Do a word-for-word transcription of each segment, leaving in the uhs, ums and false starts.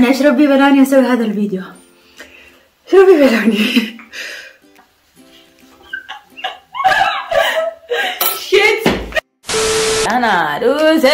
يعني ايش ربي بلاني اسوي هذا الفيديو؟ ايش ربي بلاني؟ شيت انا روزة.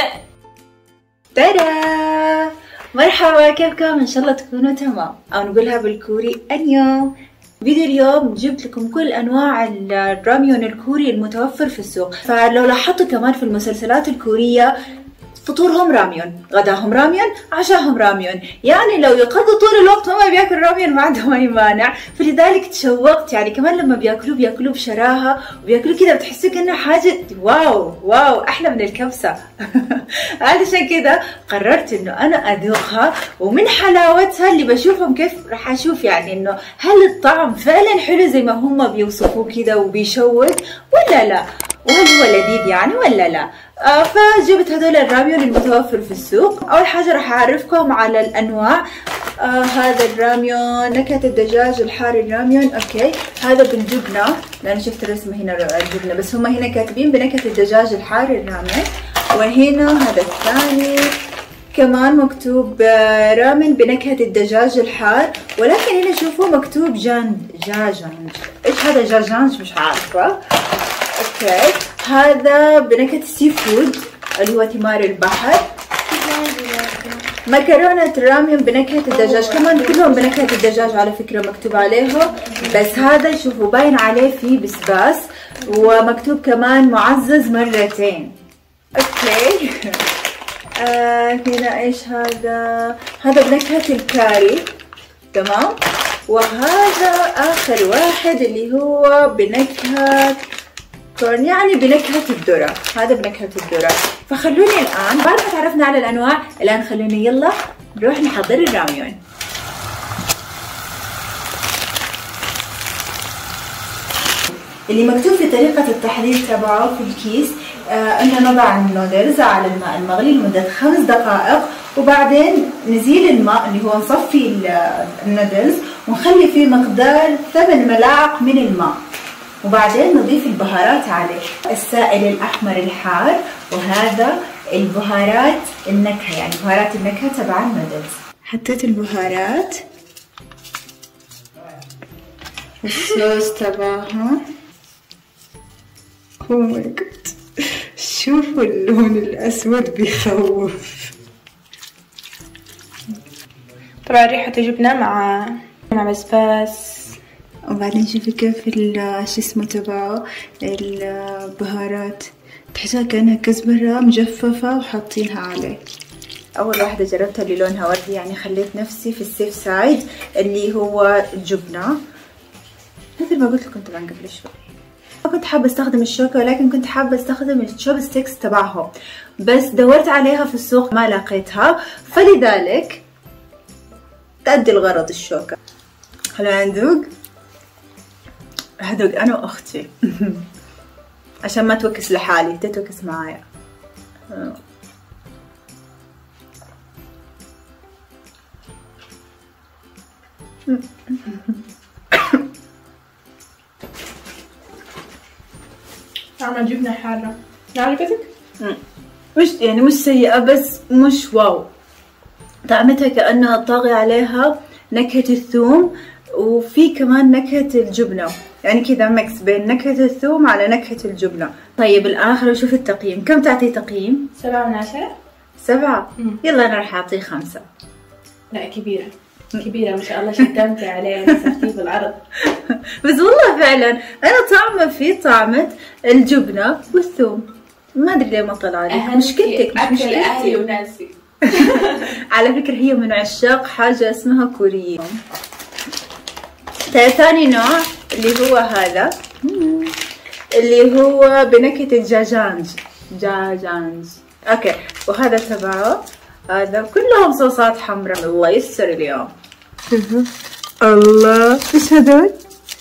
ترى مرحبا، كيفكم؟ ان شاء الله تكونوا تمام، او نقولها بالكوري انيو. فيديو اليوم جبت لكم كل انواع الراميون الكوري المتوفر في السوق. فلو لاحظتوا كمان في المسلسلات الكورية فطورهم راميون، غداهم راميون، عشاهم راميون، يعني لو يقضوا طول الوقت ما بياكل راميون ما عندهم اي مانع. فلذلك تشوقت، يعني كمان لما بياكلوه بياكلوه بشراهه وبياكلوه كذا بتحسوا كأنه حاجه واو واو احلى من الكبسه. علشان كذا قررت انه انا اذوقها، ومن حلاوتها اللي بشوفهم كيف راح اشوف يعني انه هل الطعم فعلا حلو زي ما هم بيوصفوه كذا وبيشوق ولا لا، وهل هو لذيذ يعني ولا لا. آه فجبت هذول الراميون المتوفر في السوق. اول حاجه راح اعرفكم على الانواع. آه هذا الراميون نكهه الدجاج الحار الراميون، اوكي هذا بالجبنه، لان شفت الرسمه هنا الجبنه بس هم هنا كاتبين بنكهه الدجاج الحار الرامن. وهنا هذا الثاني كمان مكتوب رامن بنكهه الدجاج الحار، ولكن هنا شوفوا مكتوب جان جاجانج. ايش هذا جاجانج؟ مش عارفه. اوكي هذا بنكهة السي فود اللي هو ثمار البحر. مكرونة راميون بنكهة الدجاج، كمان كلهم بنكهة الدجاج على فكرة مكتوب عليهم، بس هذا شوفوا باين عليه فيه بسباس ومكتوب كمان معزز مرتين. اوكي آه هنا ايش هذا؟ هذا بنكهة الكاري، تمام. وهذا اخر واحد اللي هو بنكهة يعني بنكهة الذرة، هذا بنكهة الذرة. فخلوني الآن بعد ما تعرفنا على الأنواع، الآن خلوني يلا نروح نحضر الراميون. اللي مكتوب في طريقة التحضير تبعه في الكيس آه أنه نضع النودلز على الماء المغلي لمدة خمس دقائق، وبعدين نزيل الماء اللي هو نصفي النودلز ونخلي فيه مقدار ثمان ملاعق من الماء، وبعدين نضيف البهارات عليه، السائل الأحمر الحار، وهذا البهارات النكهة يعني بهارات النكهة تبع النودلز. حطيت البهارات الصوص تبعها. اوه ماي جاد، شوفوا اللون الأسود بيخوف. طبعا ريحة جبنة مع مع بسباس، وبعدين شوفي كيف شو اسمه تبعه البهارات، تحسها كأنها كزبرة مجففة وحاطينها عليه. أول واحدة جربتها اللي لونها وردي، يعني خليت نفسي في السيف سايد اللي هو الجبنة. مثل ما قلت لكم طبعا قبل شوي ما كنت حابة استخدم الشوكة، ولكن كنت حابة استخدم الشوب ستيكس تبعهم، بس دورت عليها في السوق ما لقيتها، فلذلك تأدي الغرض الشوكة. خلونا ندوق. راح ادوق انا واختي عشان ما توكس لحالي، تتوكس معايا. طعمها جبنة حارة. عجبتك؟ مش يعني مش سيئة بس مش واو، طعمتها كأنها طاغي عليها نكهة الثوم وفي كمان نكهة الجبنة، يعني كذا ميكس بين نكهة الثوم على نكهة الجبنة. طيب الآن خلينا نشوف التقييم، كم تعطي تقييم؟ سبعة من عشرة. سبعة؟ يلا أنا راح أعطيه خمسة. لا كبيرة كبيرة ما شاء الله، شتمتي عليه نسختيه بالعرض. بس والله فعلا أنا طعمه فيه طعمة الجبنة والثوم، ما أدري ليه ما طلع لي. مشكلتك مش مشكلتي. أهلي وناسي. على فكرة هي من عشاق حاجة اسمها كوريين. ثاني نوع اللي هو هذا اللي هو بنكهة الجاجانج جاجانج اوكي، وهذا تبعه هذا كلهم صوصات حمراء. الله يستر اليوم. الله ايش هذول؟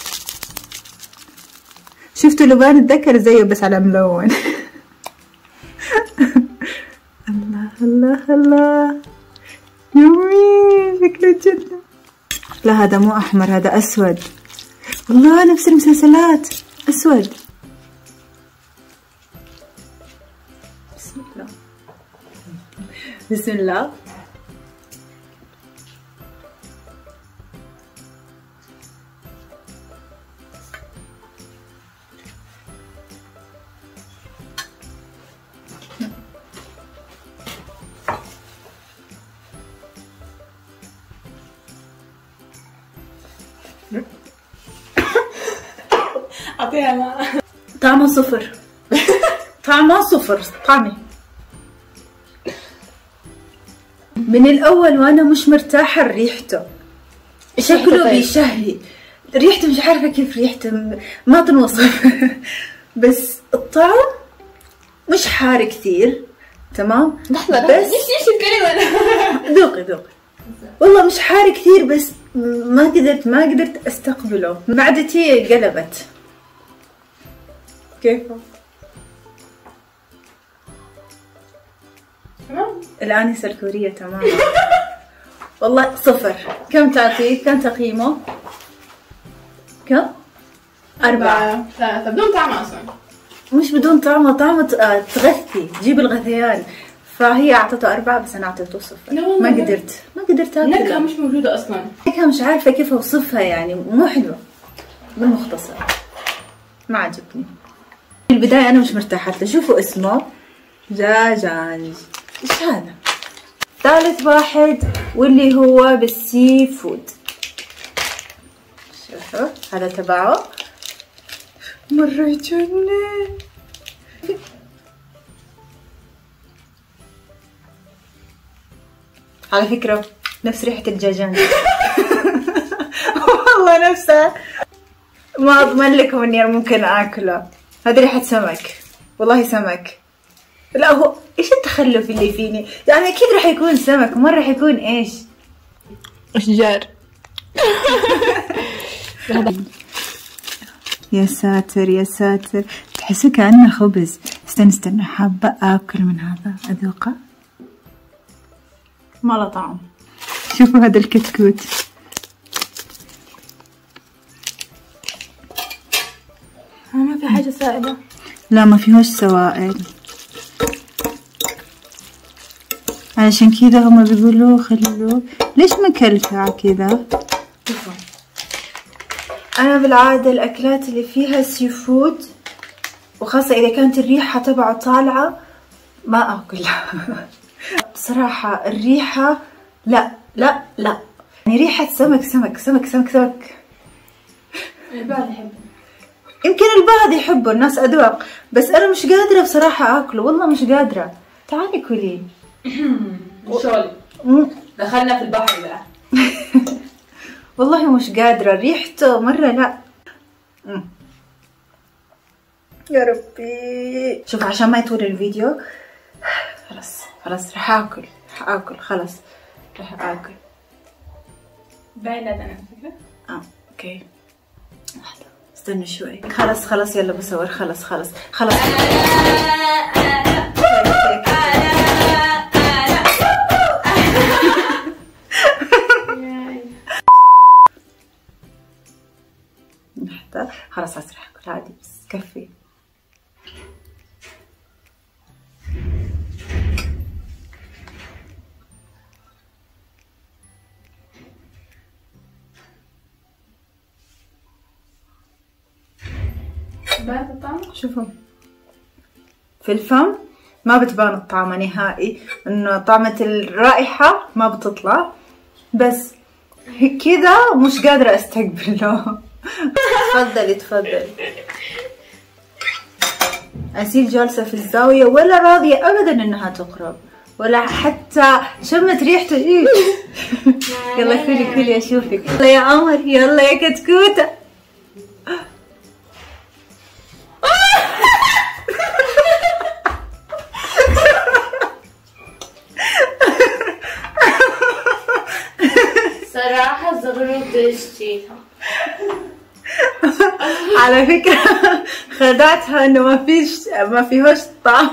شفتوا لبان الذكر زيه بس على ملون. الله الله الله يومي شكله جدا. لا هذا مو احمر، هذا اسود. الله نفس المسلسلات اسود. بسم الله بسم الله. اعطيها ماء. طعمه صفر. طعمه صفر طعمي من الاول، وانا مش مرتاحه لريحته. شكله بيشهي، ريحته مش عارفه كيف ريحته ما تنوصف. بس الطعم مش حار كثير، تمام؟ لحظه بس ليش ليش الكلمه؟ ذوقي ذوقي والله مش حار كثير، بس ما قدرت ما قدرت استقبله. معدتي قلبت. كيف؟ تمام. الآنسة الكورية تماما. والله صفر. كم تعطيه؟ كم تقييمه؟ كم؟ أربعة. ثلاثة بدون طعم أصلا. مش بدون طعمه، طعمه تغثي، تجيب الغثيان. فهي أعطته أربعة بس أنا أعطيته صفر. ما قدرت ما قدرت أكلها. النكهة مش موجودة أصلا. النكهة مش عارفة كيف أوصفها، يعني مو حلوة. بالمختصر ما عجبني. في البداية أنا مش مرتاحة له. شوفوا اسمه جاجانج. إيش هذا؟ ثالث واحد واللي هو بالسي فود. شوفوا هذا تبعه مرة يجنن. على فكرة نفس ريحة الدجاجان. والله نفسها. ما أضمن لكم إني ممكن آكله. هذه ريحة سمك، والله سمك. لا هو إيش التخلف اللي فيني؟ يعني أكيد راح يكون سمك، مرة راح يكون إيش؟ أشجار. يا ساتر يا ساتر، تحسه كأنه خبز. استنى استنى، حابة آكل من هذا، أذوقه. ما له طعم. شوفوا هذا الكتكوت. ما في حاجة سائلة. لا ما فيهوش سوائل، علشان كذا هما بيقولوا خلوه. ليش مكلكع كذا؟ أنا بالعادة الأكلات اللي فيها سي فود، وخاصة إذا كانت الريحة تبعه طالعة، ما آكلها. بصراحة الريحة لا لا لا، يعني ريحة سمك سمك سمك سمك سمك. البعض يحبه، يمكن البعض يحبه، الناس أذواق، بس أنا مش قادرة بصراحة آكله، والله مش قادرة. تعالي كلي. شغل دخلنا في البحر بقى. والله مش قادرة، ريحته مرة لا. مم. يا ربي. شوف عشان ما يطول الفيديو، خلاص خلاص رح آكل رح آكل خلاص رح آكل. باينة أنا فكرة. اه اوكي لحظة استنى شوي. خلاص خلاص يلا بصور. خلاص خلاص خلاص. خلاص خلاص رح آكل عادي، بس كفي. بان الطعم؟ شوفوا في الفم ما بتبان الطعمة نهائي، انه طعمة الرائحة ما بتطلع، بس كذا مش قادرة استقبله. تفضلي تفضلي. أسيل جالسة في الزاوية ولا راضية أبدا إنها تقرب، ولا حتى شمت ريحته. إيه يلا كلي كلي أشوفك. يلا يا قمر، يلا يا كتكوتة. صراحة زغرت اشتيها. على فكرة خدعتها انه ما فيش ما فيهوش طعم.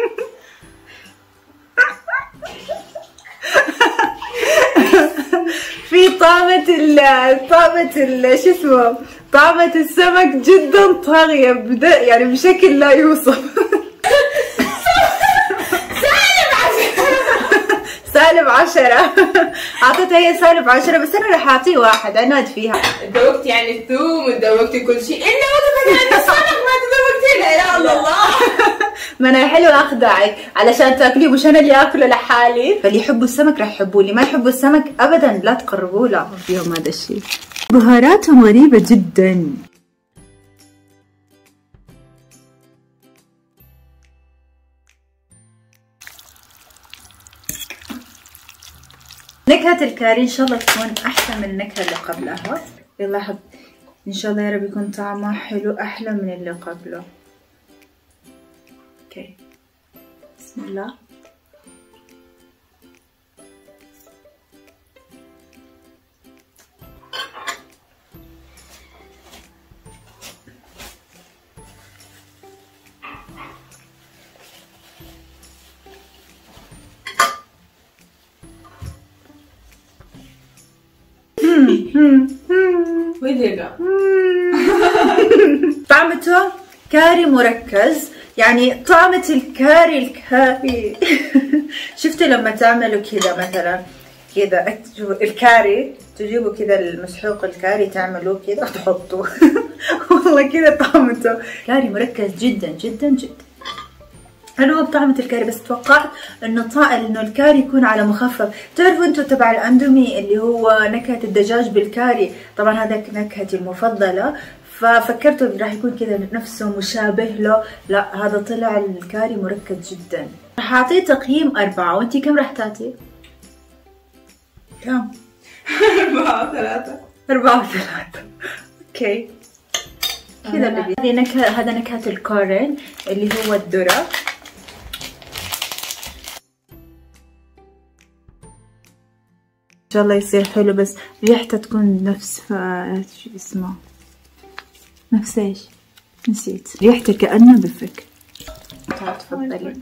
في طعمة ال طعمة ال شو اسمه طعمة السمك جدا طاغية بدا يعني بشكل لا يوصف. سالب عشرة. اعطيتها هي سالب عشرة، بس انا راح اعطيه واحد عناد فيها. تذوقتي يعني الثوم وتذوقتي كل شيء الا وجبة عند السمك ما تذوقتي لا يا الله. ما انا حلو اخدعك علشان تاكليه، مش انا اللي اكله لحالي. فاللي يحبوا السمك راح يحبوه، اللي ما يحبوا السمك ابدا لا تقربوا له فيهم هذا الشيء. بهاراتهم غريبة جدا. نكهة الكاري ان شاء الله تكون احسن من النكهة اللي قبلها. يلا حب ان شاء الله يا رب يكون طعمها حلو احلى من اللي قبله. اوكي بسم الله. طعمته كاري مركز، يعني طعمة الكاري الكاري شفتوا لما تعملوا كذا مثلا كذا الكاري تجيبوا كذا المسحوق الكاري تعملوه كذا وتحطوه والله كذا طعمته كاري مركز جدا جدا جدا. انا هو بطعمة الكاري، بس توقعت انه طائل انه الكاري يكون على مخفف. تعرفوا انتوا تبع الاندومي اللي هو نكهة الدجاج بالكاري، طبعا هذا نكهتي المفضلة، ففكرته راح يكون كذا نفسه مشابه له. لا هذا طلع الكاري مركز جدا. راح اعطيه تقييم أربعة. وانتي كم راح تعطي؟ كم؟ أربعة وثلاثة. أربعة وثلاثة. اوكي كذا اللي هذه نكهة، هذا نكهة الكورن اللي هو الذرة. ان شاء الله يصير حلو، بس ريحته تكون نفس شو اسمه، نفس ايش؟ نسيت ريحته كأنه بفك. تعال تفضلي.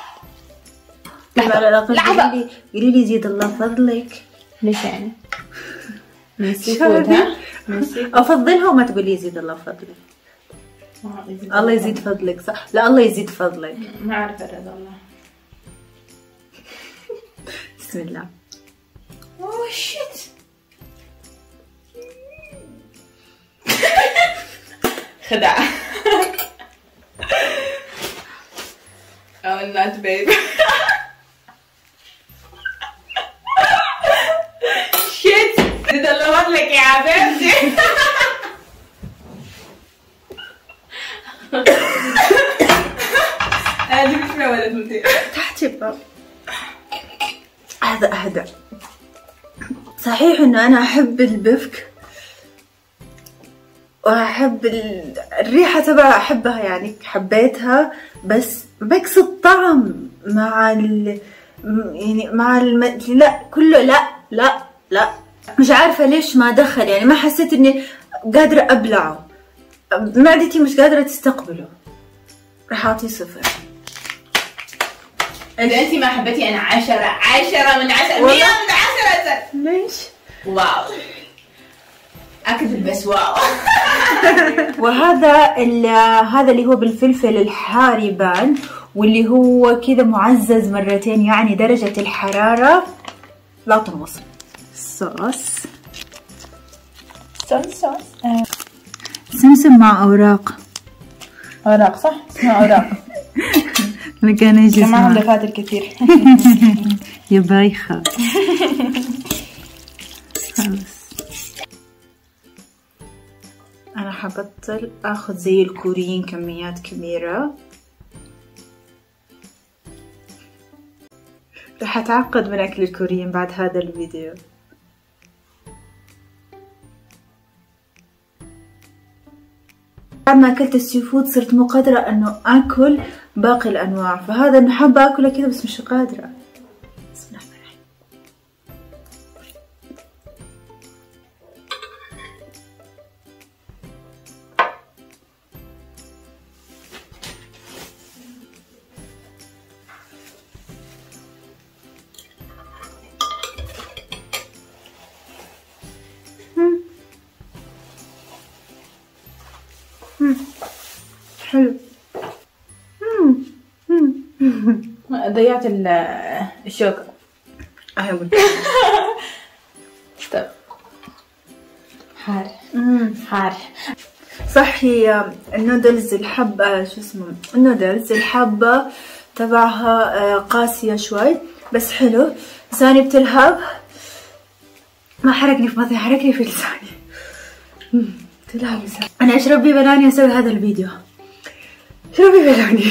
لحظة لحظة قولي قولي لي زيد الله فضلك. ليش يعني؟ نسيت ها؟ افضلها وما تقولي زيد الله فضلك. الله يزيد فضلك صح؟ لا الله يزيد فضلك. ما اعرف ارد الله. بسم الله. اوه شيت. خدعة. Oh not babe. شيت. زيد الله فضلك يا حبيبتي. هذه مش ولا تمتي. تحت الباب. اهدأ اهدأ. صحيح انه انا احب البفك واحب الريحة تبعها، احبها يعني حبيتها، بس بكس الطعم مع ال يعني مع الم... لا كله لا لا لا مش عارفة ليش ما دخل، يعني ما حسيت اني قادرة ابلعه، معدتي مش قادرة تستقبله. راح اعطيه صفر. اذا انتي ما حبيتي انا عشرة عشرة من عشرة مية من عشرة. ليش؟ واو اكذب بس واو. وهذا هذا اللي هو بالفلفل الحار يبان، واللي هو كذا معزز مرتين، يعني درجة الحرارة لا تنوصل. صوص صوص صوص سمسم مع اوراق. اوراق صح؟ اسمها اوراق. انا كان يجي معهم دفاتر كثير. يا بايخة. خلاص انا حبطل اخذ زي الكوريين كميات كبيرة. راح اتعقد من اكل الكوريين بعد هذا الفيديو. بعد ما اكلت السي فود صرت مو قادرة انه اكل باقي الانواع، فهذا انه حابة اكله كذا بس مش قادرة. بسم الله الرحمن الرحيم. حلو. ضيعت الشوكة. ايوه. طيب حار حار صح. هي النودلز الحبة شو اسمه النودلز الحبة تبعها قاسية شوي بس حلو. لساني بتلهب، ما حرقني في بطني، حرقني في لساني. تلامسة. انا اشرب بي بناني اسوي هذا الفيديو. اشربي بناني.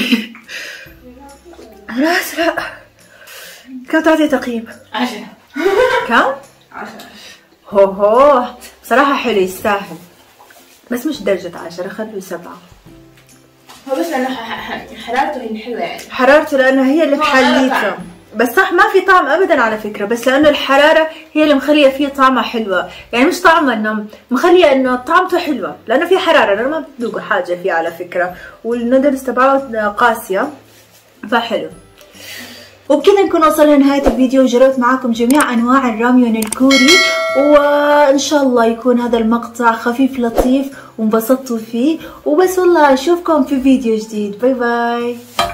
خلاص لا. كم تعطي تقييم؟ عشرة. كم؟ عشرة. هو هو صراحة حلو يستاهل، بس مش درجة عشرة، خلوه سبعة. هو بس لأنه حرارته هي الحلوة يعني. حرارته لأنها هي اللي تحليته، بس صح ما في طعم أبدا على فكرة، بس لأنه الحرارة هي اللي مخلية فيه طعمة حلوة، يعني مش طعمة إنه مخلية إنه طعمته حلوة، لأنه في حرارة، أنا ما بذوق حاجة فيه على فكرة، والنودلز تبعه قاسية فحلو. وبكذا نكون وصلنا لنهاية الفيديو وجربت معاكم جميع أنواع الراميون الكوري، وإن شاء الله يكون هذا المقطع خفيف لطيف وانبسطتوا فيه، وبس والله أشوفكم في فيديو جديد. باي باي.